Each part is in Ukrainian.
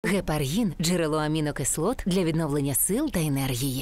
Гепаргін – джерело амінокислот для відновлення сил та енергії.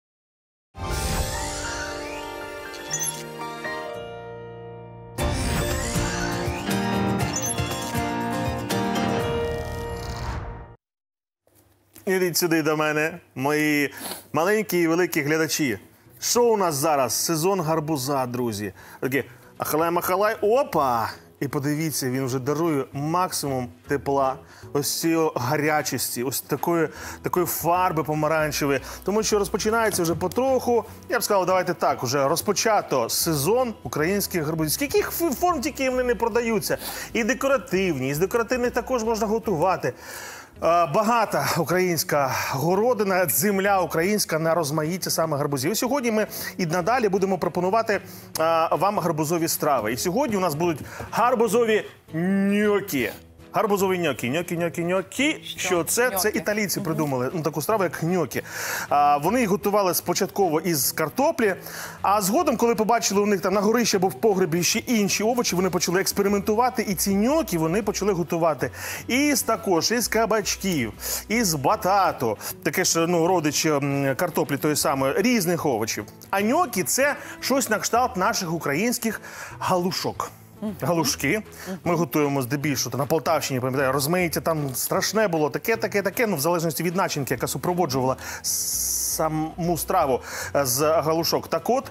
Ідіть сюди до мене, мої маленькі і великі глядачі. Що у нас зараз? Сезон гарбуза, друзі. Такі ахалай-махалай, опа! І подивіться, він вже дарує максимум тепла, ось цієї гарячості, ось такої фарби помаранчевої. Тому що розпочинається вже потроху, я б сказав, давайте так, вже розпочато сезон українських гарбузів. Скільки форм тільки вони не продаються. І декоративні, і з декоративних також можна готувати. Багата українська городина, земля українська на розмаїття саме гарбузів. І сьогодні ми і надалі будемо пропонувати вам гарбузові страви. І сьогодні у нас будуть гарбузові ньокі. Гарбузові ньокі. Ньокі. Що це? Це італійці придумали таку страву, як ньокі. Вони їх готували спочатку із картоплі, а згодом, коли побачили у них там на горищі або в погребі ще інші овочі, вони почали експериментувати, і ці ньокі вони почали готувати також із кабачків, із батату, таке ж родич картоплі тої самої, різних овочів. А ньокі – це щось на кшталт наших українських галушок. Галушки. Ми готуємо здебільшого на Полтавщині, пам'ятаю, розмаїття там страшне було, таке, в залежності від начинки, яка супроводжувала саму страву з галушок. Так от,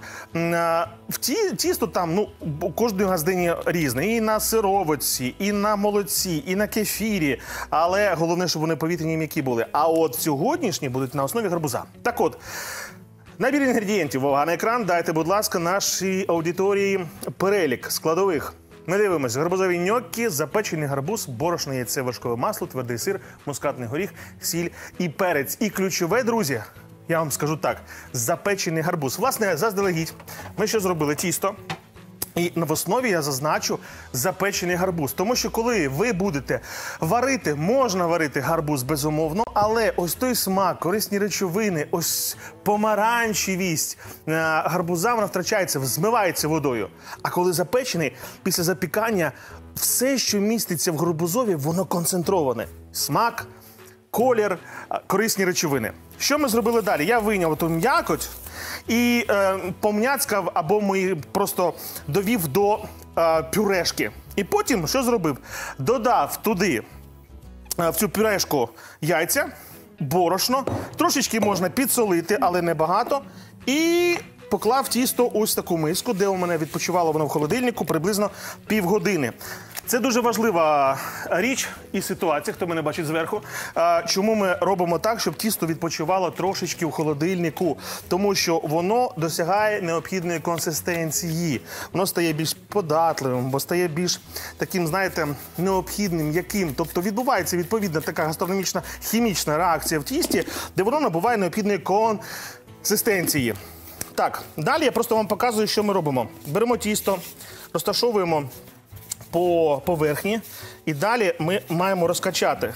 тісто там, у кожної газдині різне. І на сировиці, і на молоці, і на кефірі. Але головне, щоб вони повітряні і м'які були. А от сьогоднішні будуть на основі гарбуза. Так от, набір інгредієнтів, увага на екран, дайте, будь ласка, нашій аудиторії перелік складових. Ми дивимося: гарбузові ньокі, запечений гарбуз, борошно, яйце, вершкове масло, твердий сир, мускатний горіх, сіль і перець. І ключове, друзі, я вам скажу так, запечений гарбуз. Власне, заздалегідь ми що зробили? Тісто. І в основі я зазначу запечений гарбуз. Тому що коли ви будете варити, можна варити гарбуз безумовно, але ось той смак, корисні речовини, ось помаранчевість гарбуза, вона втрачається, змивається водою. А коли запечений, після запікання, все, що міститься в гарбузові, воно концентроване. Смак, колір, корисні речовини. Що ми зробили далі? Я вийняв ту м'якоть і помняцькав, або ми просто довів до пюрешки. І потім що зробив? Додав туди, в цю пюрешку, яйця, борошно, трошечки можна підсолити, але не багато, і поклав тісто ось таку миску, де у мене відпочивало воно в холодильнику приблизно півгодини. Це дуже важлива річ і ситуація, хто мене бачить зверху. Чому ми робимо так, щоб тісто відпочивало трошечки в холодильнику? Тому що воно досягає необхідної консистенції. Воно стає більш податливим, бо стає більш таким, знаєте, необхідним, яким. Тобто відбувається відповідна така гастрономічна хімічна реакція в тісті, де воно набуває необхідної консистенції. Так, далі я просто вам показую, що ми робимо. Беремо тісто, розташовуємо по поверхні, і далі ми маємо розкачати.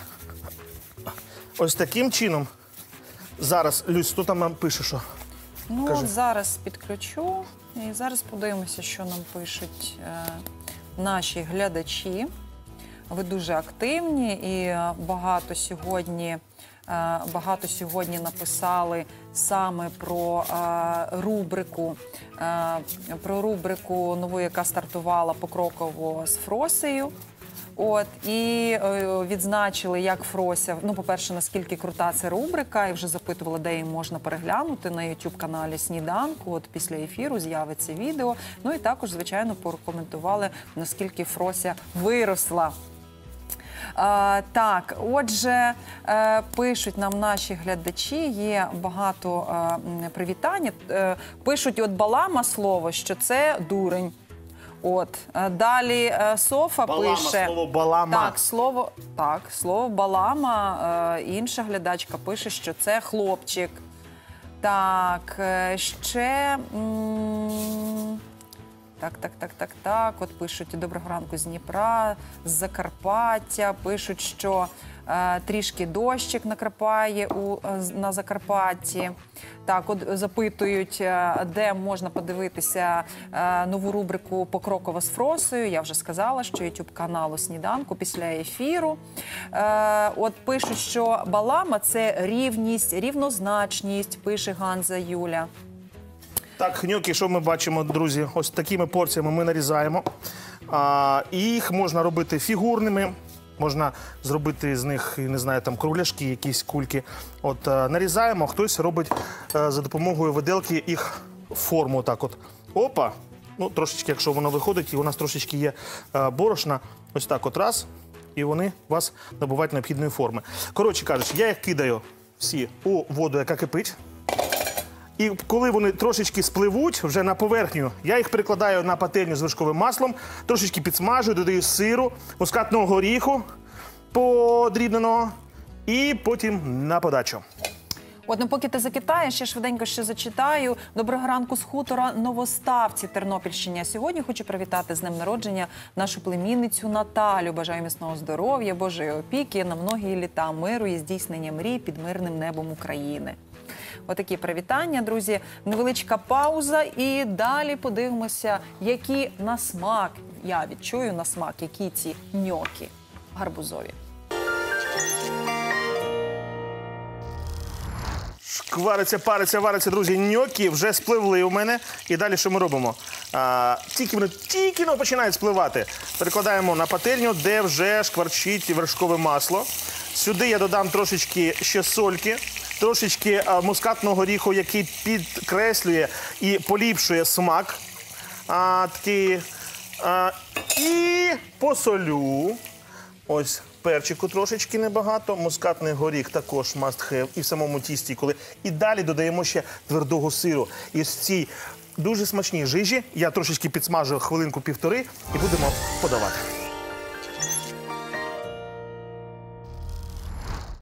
Ось таким чином. Зараз, Люсь, хто там пише, що? От зараз підключу, і зараз подивимося, що нам пишуть наші глядачі. Ви дуже активні і багато сьогодні написали саме про рубрику нову, яка стартувала покроково з Фросею. І відзначили, як Фрося, по-перше, наскільки крута ця рубрика, і вже запитували, де її можна переглянути на YouTube-каналі «Сніданку». Після ефіру з'явиться відео. І також, звичайно, прокоментували, наскільки Фрося виросла. Так, отже, пишуть нам наші глядачі, є багато привітань. Пишуть балама слово, що це дурень. Далі Софа пише... Слово балама. Слово балама. Інша глядачка пише, що це хлопчик. Так, ще... Так. Пишуть: доброго ранку з Дніпра, з Закарпаття. Пишуть, що трішки дощик накрапає на Закарпатті. Так, от запитують, де можна подивитися нову рубрику «Покроково з Фросою». Я вже сказала, що YouTube-каналу «Сніданку» після ефіру. От пишуть, що балама – це рівність, рівнозначність, пише Ганза Юля. Так, ньокі, що ми бачимо, друзі? Ось такими порціями ми нарізаємо. Їх можна робити фігурними, можна зробити з них, не знаю, там кругляшки, якісь кульки. От нарізаємо, хтось робить за допомогою виделки їх форму. Так от. Опа! Ну, трошечки, якщо воно виходить, і у нас трошечки є борошна, ось так от раз, і вони у вас набувають необхідної форми. Коротше кажучи, я їх кидаю всі у воду, яка кипить. І коли вони трошечки спливуть вже на поверхню, я їх перекладаю на пательню з вершковим маслом, трошечки підсмажую, додаю сиру, мускатного горіху подрібненого і потім на подачу. От, ну, поки ти закитаєш, я швиденько ще зачитаю. Доброго ранку з хутора Новоставці, Тернопільщині. Сьогодні хочу привітати з днем народження нашу племінницю Наталю. Бажаю міцного здоров'я, Божої опіки на многі літа, миру і здійснення мрій під мирним небом України. Отакі привітання, друзі. Невеличка пауза і далі подивимося, які на смак, я відчую на смак, які ці ньокі гарбузові. Вариться, друзі, ньокі вже спливли у мене. І далі що ми робимо? Тільки вони починають спливати. Перекладаємо на пательню, де вже шкварчить вершкове масло. Сюди я додам трошечки ще сольки, трошечки мускатного горіху, який підкреслює і поліпшує смак. І посолю. Ось перчику трошечки небагато, мускатний горіх також must have і в самому тісті. І далі додаємо ще твердого сиру. І з цій дуже смачній жижі я трошечки підсмажу хвилинку-півтори і будемо подавати.